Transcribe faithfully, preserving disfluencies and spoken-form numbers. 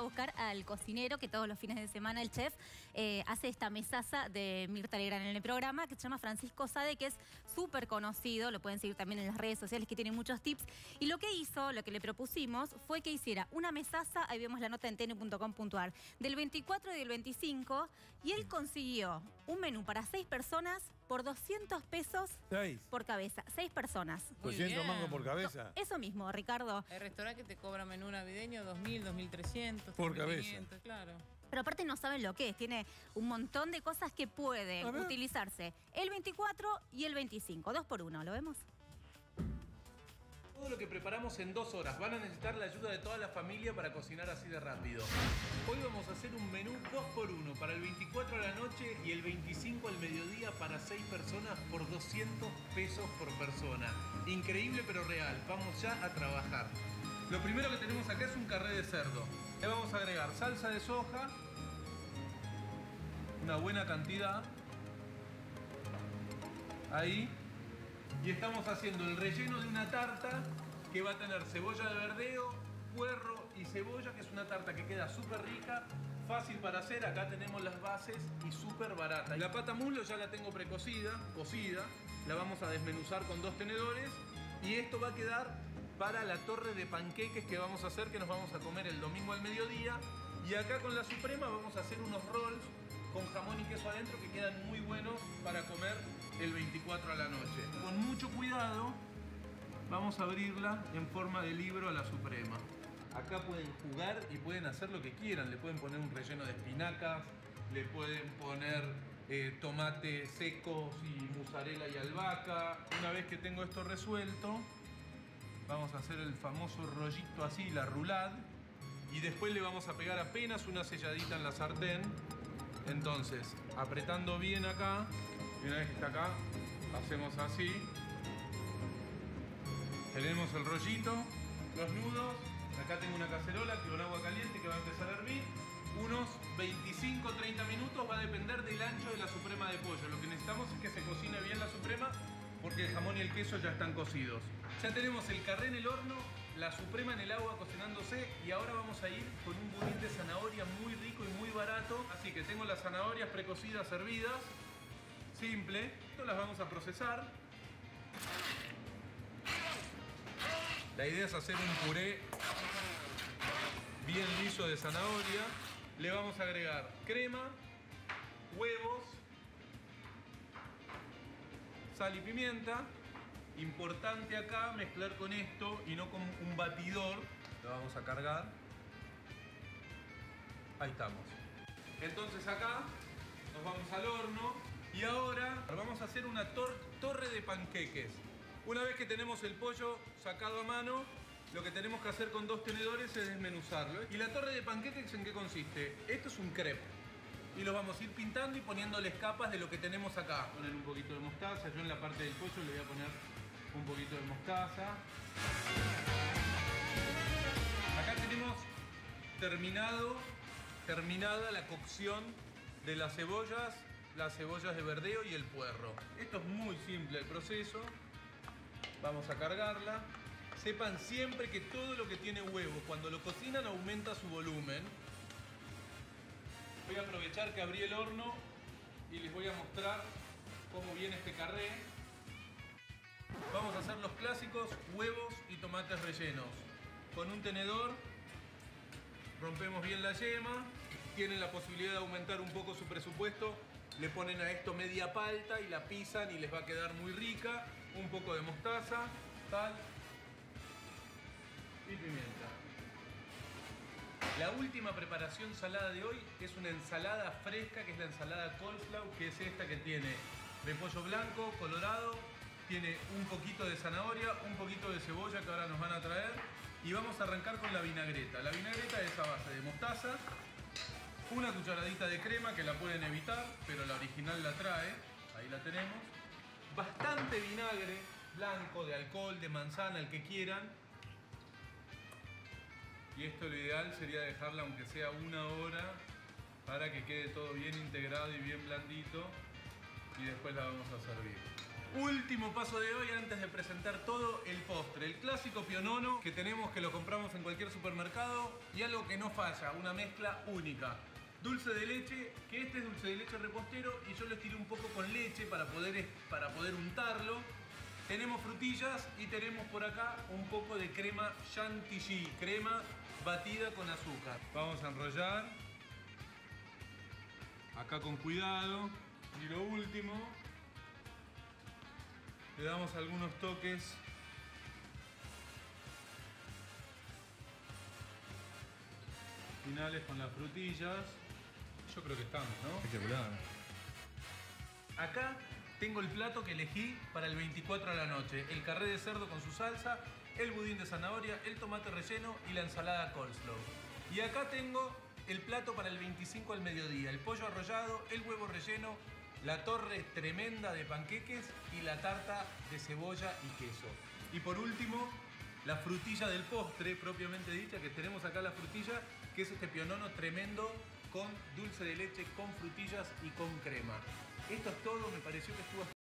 buscar al cocinero que todos los fines de semana el chef eh, hace esta mesaza de Mirta Legrand en el programa, que se llama Francisco Sade, que es súper conocido, lo pueden seguir también en las redes sociales, que tiene muchos tips. Y lo que hizo, lo que le propusimos, fue que hiciera una mesaza, ahí vemos la nota en t n punto com punto a r, del veinticuatro y del veinticinco, y él consiguió un menú para seis personas por doscientos pesos ¿Seis? por cabeza. Seis personas. ¿doscientos mangos por cabeza? No, eso mismo, Ricardo. El restaurante que te cobra menú navideño, dos mil, dos mil trescientos. Por tres mil cabeza. quinientos, claro. Pero aparte no saben lo que es. Tiene un montón de cosas que pueden utilizarse el veinticuatro y el veinticinco. Dos por uno, ¿lo vemos? Todo lo que preparamos en dos horas. Van a necesitar la ayuda de toda la familia para cocinar así de rápido. Hoy vamos a hacer un menú dos por uno para el veinticuatro a la noche y el veinticinco al mediodía para seis personas por doscientos pesos por persona. Increíble pero real. Vamos ya a trabajar. Lo primero que tenemos acá es un carré de cerdo. Le vamos a agregar salsa de soja, una buena cantidad. Ahí. Y estamos haciendo el relleno de una tarta que va a tener cebolla de verdeo, puerro y cebolla, que es una tarta que queda súper rica, fácil para hacer. Acá tenemos las bases y súper barata. La pata muslo ya la tengo precocida, cocida. La vamos a desmenuzar con dos tenedores y esto va a quedar para la torre de panqueques que vamos a hacer, que nos vamos a comer el domingo al mediodía. Y acá con la suprema vamos a hacer unos rolls con jamón y queso adentro que quedan muy buenos para comer el veinticuatro a la noche. Con mucho cuidado vamos a abrirla en forma de libro a la suprema. Acá pueden jugar y pueden hacer lo que quieran. Le pueden poner un relleno de espinacas, le pueden poner eh, tomate secos y mozzarella y albahaca. Una vez que tengo esto resuelto, vamos a hacer el famoso rollito así, la roulade, y después le vamos a pegar apenas una selladita en la sartén. Entonces, apretando bien acá, y una vez que está acá, hacemos así. Tenemos el rollito, los nudos. Acá tengo una cacerola con agua caliente que va a empezar a hervir. Unos veinticinco a treinta minutos, va a depender del ancho de la suprema de pollo. Lo que necesitamos es que se cocine bien la suprema, porque el jamón y el queso ya están cocidos. Ya tenemos el carré en el horno, la suprema en el agua cocinándose, y ahora vamos a ir con un budín de zanahoria muy rico y muy barato. Así que tengo las zanahorias precocidas servidas, simple. Esto las vamos a procesar. La idea es hacer un puré bien liso de zanahoria. Le vamos a agregar crema, huevos, sal y pimienta. Importante acá mezclar con esto y no con un batidor. Lo vamos a cargar. Ahí estamos. Entonces acá nos vamos al horno y ahora vamos a hacer una tor torre de panqueques. Una vez que tenemos el pollo sacado a mano, lo que tenemos que hacer con dos tenedores es desmenuzarlo. ¿Y la torre de panqueques en qué consiste? Esto es un crepe. Y los vamos a ir pintando y poniéndoles capas de lo que tenemos acá. Poner un poquito de mostaza. Yo en la parte del pollo le voy a poner un poquito de mostaza. Acá tenemos terminado, terminada la cocción de las cebollas, las cebollas de verdeo y el puerro. Esto es muy simple el proceso. Vamos a cargarla. Sepan siempre que todo lo que tiene huevo, cuando lo cocinan, aumenta su volumen. Voy a aprovechar que abrí el horno y les voy a mostrar cómo viene este carré. Vamos a hacer los clásicos huevos y tomates rellenos. Con un tenedor rompemos bien la yema. Tienen la posibilidad de aumentar un poco su presupuesto. Le ponen a esto media palta y la pisan y les va a quedar muy rica. Un poco de mostaza, sal y pimienta. La última preparación salada de hoy es una ensalada fresca, que es la ensalada coleslaw, que es esta que tiene repollo blanco, colorado, tiene un poquito de zanahoria, un poquito de cebolla que ahora nos van a traer, y vamos a arrancar con la vinagreta. La vinagreta es a base de mostaza, una cucharadita de crema que la pueden evitar, pero la original la trae, ahí la tenemos, bastante vinagre blanco, de alcohol, de manzana, el que quieran. Y esto lo ideal sería dejarla aunque sea una hora para que quede todo bien integrado y bien blandito, y después la vamos a servir. Último paso de hoy antes de presentar todo, el postre. El clásico pionono que tenemos, que lo compramos en cualquier supermercado, y algo que no falla, una mezcla única. Dulce de leche, que este es dulce de leche repostero y yo lo estiré un poco con leche para poder, para poder untarlo. Tenemos frutillas y tenemos por acá un poco de crema chantilly, crema batida con azúcar. Vamos a enrollar. Acá con cuidado. Y lo último, le damos algunos toques finales con las frutillas. Yo creo que estamos, ¿no? Espectacular. Acá tengo el plato que elegí para el veinticuatro a la noche. El carré de cerdo con su salsa, el budín de zanahoria, el tomate relleno y la ensalada coleslaw. Y acá tengo el plato para el veinticinco al mediodía. El pollo arrollado, el huevo relleno, la torre tremenda de panqueques y la tarta de cebolla y queso. Y por último, la frutilla del postre, propiamente dicha, que tenemos acá la frutilla, que es este pionono tremendo con dulce de leche, con frutillas y con crema. Esto es todo, me pareció que estuvo